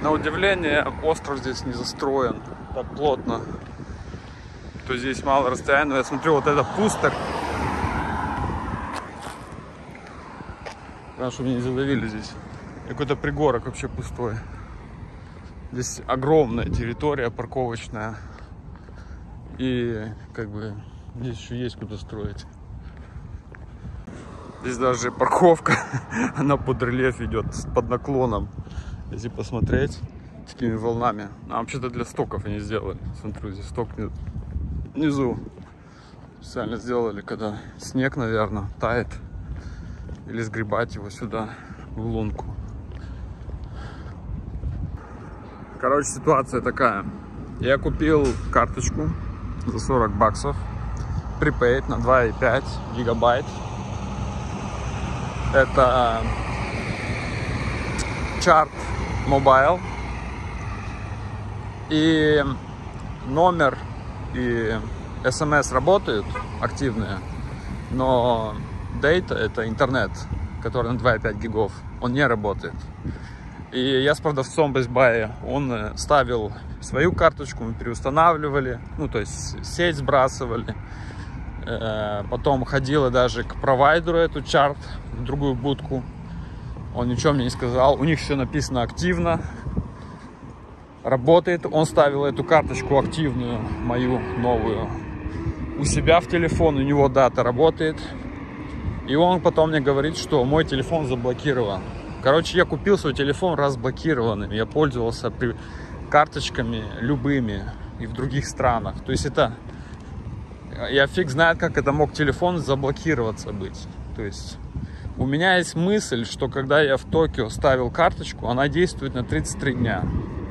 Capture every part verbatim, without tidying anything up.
На удивление, остров здесь не застроен так плотно. То здесь мало расстояния. Но я смотрю, вот это пустырь. Потому что меня не задавили здесь. Какой-то пригорок вообще пустой. Здесь огромная территория парковочная. И как бы здесь еще есть куда строить. Здесь даже парковка, она под рельеф идет, под наклоном. Если посмотреть, такими волнами. А вообще-то для стоков они сделали. Смотрю, здесь сток внизу. Специально сделали, когда снег, наверное, тает. Или сгребать его сюда, в лунку. Короче, ситуация такая. Я купил карточку за сорок баксов. Prepaid на два и пять гигабайт. Это Chart Mobile. И номер и эс эм эс работают активные. Но Data, это интернет, который на два и пять гигов, он не работает. И я с продавцом Best Buy, он ставил свою карточку, мы переустанавливали, ну то есть сеть сбрасывали. Потом ходила даже к провайдеру эту чарт, в другую будку. Он ничего мне не сказал, у них все написано активно, работает. Он ставил эту карточку активную, мою новую, у себя в телефон, у него дата работает. И он потом мне говорит, что мой телефон заблокирован. Короче, я купил свой телефон разблокированным. Я пользовался при... карточками любыми и в других странах. То есть это... Я фиг знает, как это мог телефон заблокироваться быть. То есть у меня есть мысль, что когда я в Токио ставил карточку, она действует на тридцать три дня.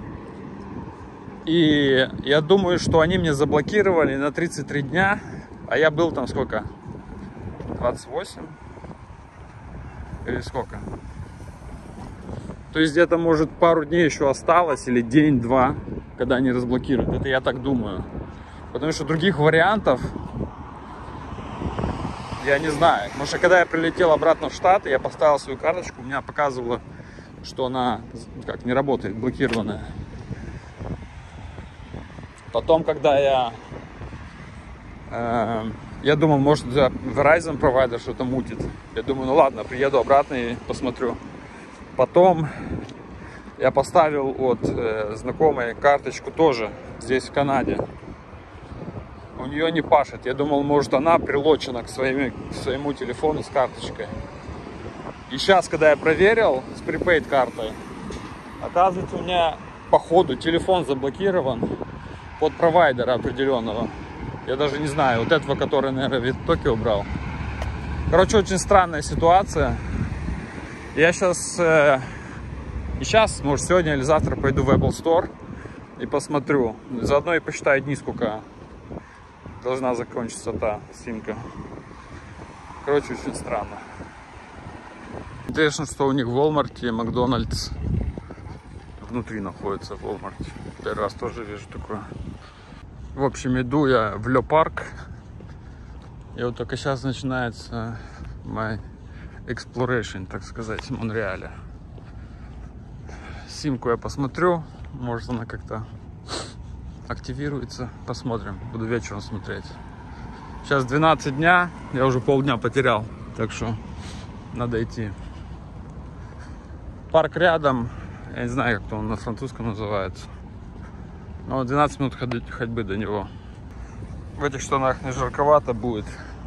И я думаю, что они мне заблокировали на тридцать три дня. А я был там сколько? двадцать восемь или сколько? То есть где-то может пару дней еще осталось или день-два, когда они разблокируют. Это я так думаю. Потому что других вариантов я не знаю. Потому что когда я прилетел обратно в Штаты, я поставил свою карточку, у меня показывало, что она как не работает, блокированная. Потом, когда я э, я думал, может, Verizon провайдер что-то мутит. Я думаю, ну ладно, приеду обратно и посмотрю. Потом я поставил от э, знакомой карточку тоже здесь, в Канаде. У нее не пашет. Я думал, может, она прилочена к, своими, к своему телефону с карточкой. И сейчас, когда я проверил с prepaid картой, оказывается, у меня по ходу телефон заблокирован под провайдера определенного. Я даже не знаю, вот этого, который, наверное, в Токио брал. Короче, очень странная ситуация. Я сейчас, э, и сейчас, может, сегодня или завтра пойду в Apple Store и посмотрю. Заодно и посчитаю дни, сколько должна закончиться та симка. Короче, очень странно. Интересно, что у них в Walmart и Макдональдс внутри находится в Walmart. Первый раз тоже вижу такое. В общем, иду я в Ле Парк. И вот только сейчас начинается my exploration, так сказать, в Монреале. Симку я посмотрю. Может, она как-то активируется. Посмотрим. Буду вечером смотреть. Сейчас двенадцать дня. Я уже полдня потерял. Так что надо идти. Парк рядом. Я не знаю, как он на французском называется. Но двенадцать минут ходьбы до него. В этих штанах не жарковато будет.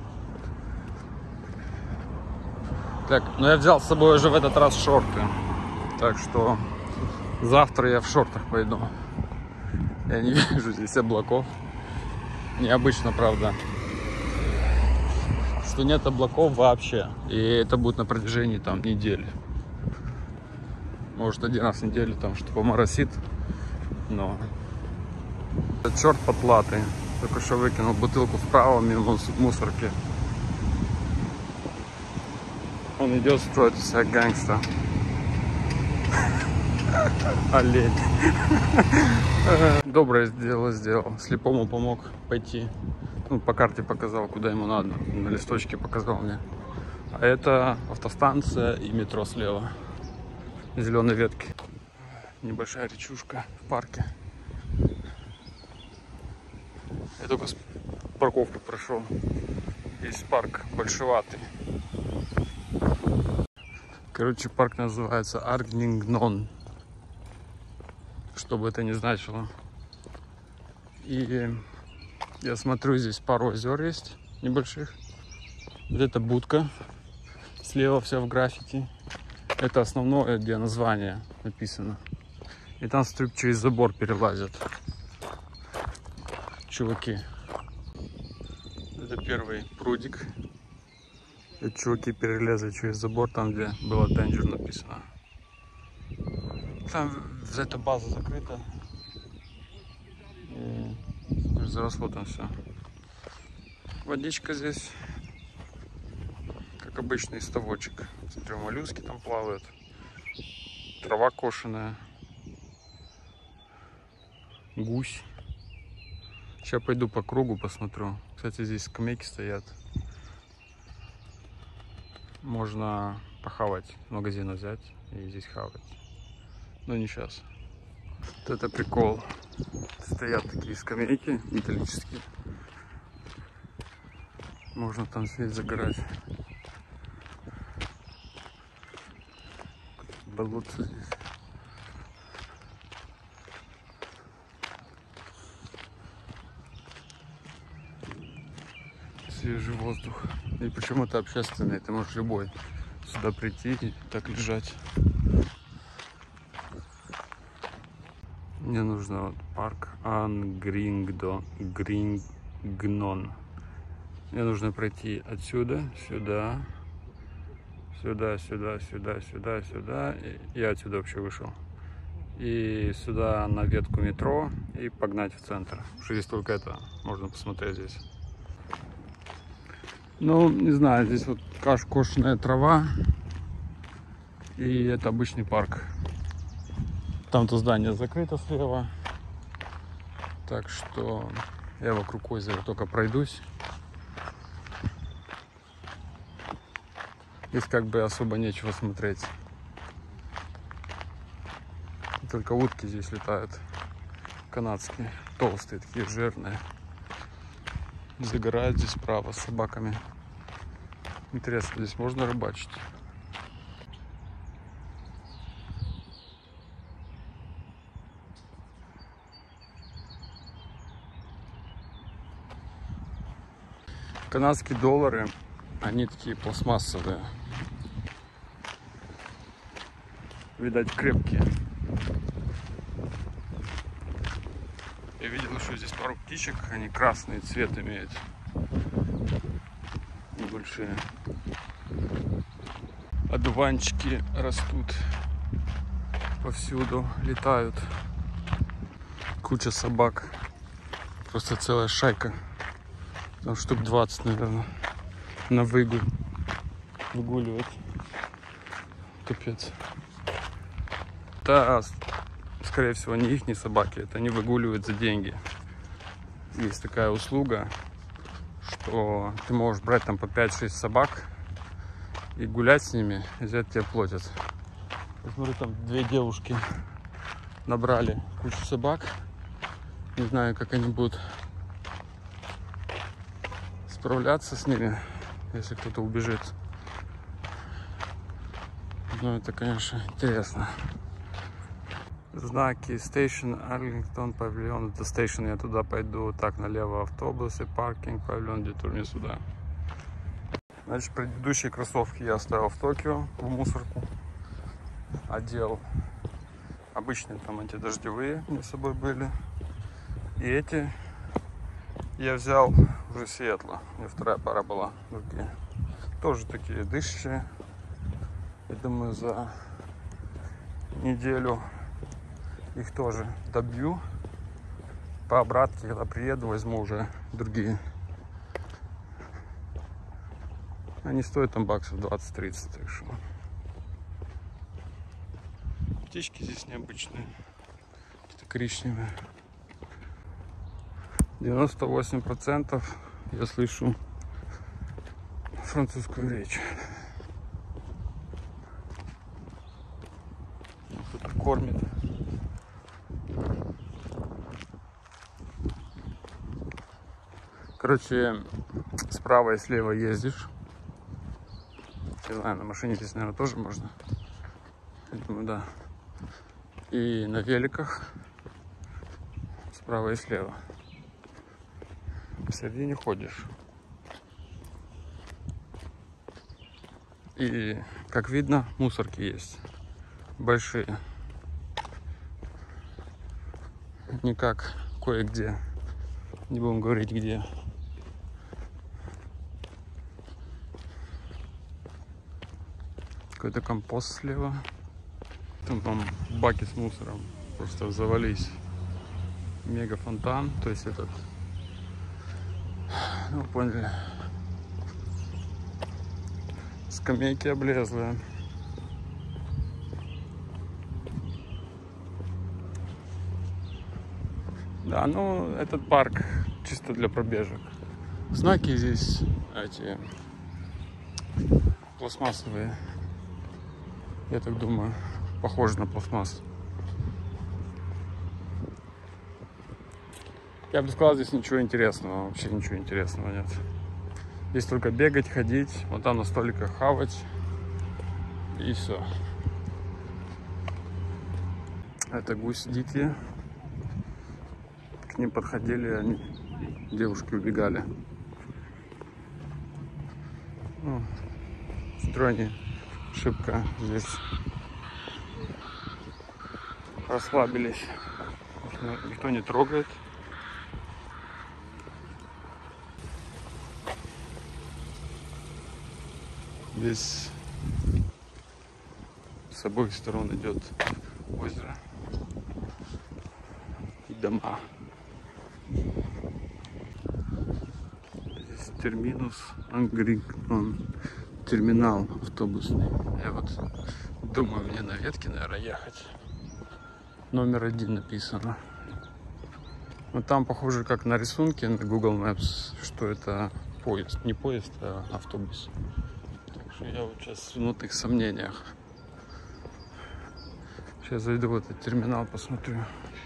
Так, но я взял с собой уже в этот раз шорты. Так что завтра я в шортах пойду. Я не вижу здесь облаков. Необычно, правда, что нет облаков вообще. И это будет на протяжении там недели. Может, один раз в неделю там что-то поморосит. Но черт потлатый. Только что выкинул бутылку вправо мимо мусорки. Он идет, строит из себя гангста. Олень. Доброе дело сделал. Слепому помог пойти. Ну, по карте показал, куда ему надо. На листочке показал мне. А это автостанция и метро слева. Зеленые ветки. небольшая речушка в парке. Я только с парковку прошел. Есть парк большеватый. Короче, парк называется Аргнингнон, что бы это ни значило. И я смотрю, здесь пару озер есть небольших. Вот эта будка слева вся в граффити. Это основное, где название написано. И там стрип через забор перелазят чуваки. Это первый прудик. И чуваки перелезли через забор, там где было Danger написано. Там эта база закрыта. И заросло там все. Водичка здесь, как обычный ставочек. Смотрю, моллюски там плавают. Трава кошеная. Гусь. Сейчас пойду по кругу посмотрю. Кстати, здесь скамейки стоят. Можно похавать, магазин взять и здесь хавать. Но не сейчас. Вот это прикол. Стоят такие скамейки металлические. Можно там сидеть, загорать. Болото здесь. Свежий воздух. И почему это общественное? Ты можешь любой сюда прийти и так лежать. Мне нужно вот парк Ангрингдон. Грингнон. Мне нужно пройти отсюда, сюда, сюда, сюда, сюда, сюда, сюда. И я отсюда вообще вышел. И сюда на ветку метро и погнать в центр. Потому что здесь только это можно посмотреть здесь. Ну, не знаю, здесь вот кошеная трава. И это обычный парк. Там-то здание закрыто слева. Так что я вокруг озера только пройдусь. Здесь как бы особо нечего смотреть. Только утки здесь летают. Канадские. Толстые, такие жирные. Загорают здесь справа с собаками. Интересно, здесь можно рыбачить? Канадские доллары, они такие пластмассовые. Видать, крепкие. Я видел, что здесь пару птичек, они красный цвет имеют. Небольшие. Одуванчики растут повсюду, летают. Куча собак. Просто целая шайка. Там штук двадцать, наверное, на выгуль выгуливает. Капец. Да, скорее всего, не их, не собаки. Это они выгуливают за деньги. Есть такая услуга, что ты можешь брать там по пять-шесть собак и гулять с ними, и за это тебе платят. Посмотри, там две девушки набрали кучу собак. Не знаю, как они будут справляться с ними, если кто-то убежит. Но это, конечно, интересно. Знаки Station Arlington, павильон. Это Station, я туда пойду. Так, налево автобусы, паркинг, павильон, детур мне сюда. Значит, предыдущие кроссовки я оставил в Токио в мусорку. Одел обычные там антидождевые, у меня с собой были. И эти я взял уже Сиэтла. У меня вторая пара была. Другие. Тоже такие дышащие. Я думаю, за неделю их тоже добью. По обратке, когда приеду, возьму уже другие. Они стоят там баксов двадцать-тридцать. Так что птички здесь необычные. Какие-то коричневые. девяносто восемь процентов я слышу французскую речь. Кто-то кормит. Короче, справа и слева ездишь. Не знаю, на машине здесь, наверное, тоже можно. Я думаю, да. И на великах справа и слева. Посередине ходишь. И, как видно, мусорки есть. Большие. Не как кое-где. Не будем говорить где. Какой-то компост слева. Там, там баки с мусором. Просто завались. Мега фонтан. То есть этот... Ну, поняли. Скамейки облезлые. Да, ну, этот парк чисто для пробежек. Знаки здесь эти пластмассовые. Я так думаю, похоже на пластмасс. Я бы сказал, здесь ничего интересного. Вообще ничего интересного нет. Здесь только бегать, ходить. Вот там на столиках хавать. И все. Это гусь дикие. К ним подходили, они, девушки убегали. Ну, смотрю, они шибко здесь расслабились. Никто не трогает. Здесь с обоих сторон идет озеро и дома. Здесь терминус Ангрингтон, терминал автобусный. Я вот думаю, мне на ветке, наверное, ехать. Номер один написано. Но там похоже, как на рисунке на Google Maps, что это поезд. Не поезд, а автобус. Так что я вот сейчас в смутных сомнениях. Сейчас зайду в этот терминал, посмотрю.